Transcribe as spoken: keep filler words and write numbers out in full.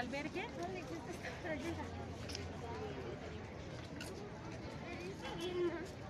albergue. ¿Dónde existe esta ayuda? Me dice bien, ¿no?